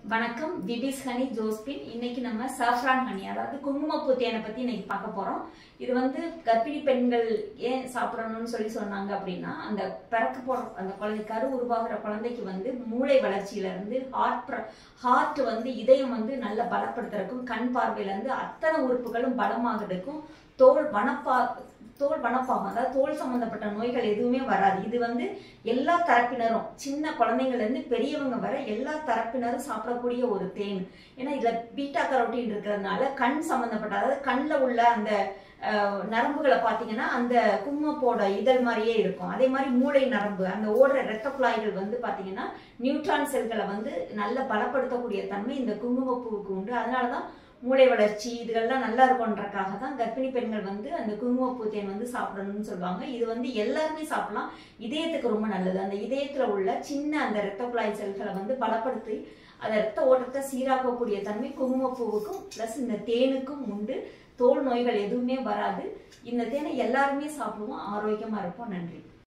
வணக்கம் விபிஸ் honey Josephine. இன்னைக்கு நம்ம சாஃப்ரான் ஹனி அதாவது குங்குமப்பூ தேனை பத்தி இன்னைக்கு பார்க்க போறோம். இது கர்ப்பிணி பெண்கள் ஏன் சாப்பிடணும்னு சொன்னாங்க அப்படின்னா, அந்த பிறக்க போற அந்த குழந்தை கரு உருவாகிற குழந்தைக்கு மூளை வளர்ச்சியில இருந்து ஹார்ட் இதயம் நல்ல பலப்படுத்துறதுக்கும், கண் பார்வையில இருந்து அத்தனை உறுப்புகளும் பலமாகிறதுக்கும், தோல் வனப்பாகும் அதாவது தோல் சம்பந்தப்பட்ட நோய்கள் எதுவுமே வராது. இது எல்லா தரப்பினரும், சின்ன குழந்தைங்கள்ல இருந்து பெரியவங்க வர எல்லா தரப்பினரும் சாப்பிடக்கூடிய ஒரு தேன். ஏன்னா இதுல பீட்டா கரோட்டின் இருக்கிறதுனால கண் சம்பந்தப்பட்ட, அதாவது கண்ணில் உள்ள அந்த நரம்புகளை பார்த்தீங்கன்னா அந்த குங்குமப்போட இதழ் மாதிரியே இருக்கும். அதே மாதிரி மூளை நரம்பு, அந்த ஓடுற இரத்த குழாய்கள் பார்த்தீங்கன்னா நியூட்ரான் செல்களை நல்ல பலப்படுத்தக்கூடிய தன்மை இந்த குங்குமப்பூவுக்கு உண்டு. அதனாலதான் மூளை வளர்ச்சி இதுகள்லாம் நல்லா இருக்கும்ன்றக்காக தான் கர்ப்பிணி பெண்கள் அந்த குங்குமப்பூ தேன் சாப்பிடணும்னு சொல்லுவாங்க. இது எல்லாருமே சாப்பிடலாம். இதயத்துக்கு ரொம்ப நல்லது. அந்த இதயத்துல உள்ள சின்ன அந்த இரத்த குழாய் செல்களை பலப்படுத்தி அந்த இரத்த ஓட்டத்தை சீராக்கக்கூடிய தன்மை குங்குமப்பூவுக்கும் பிளஸ் இந்த தேனுக்கும் உண்டு. தோல் நோய்கள் எதுவுமே வராது. இந்த தேனை எல்லாருமே சாப்பிடுவோம், ஆரோக்கியமா இருப்போம். நன்றி.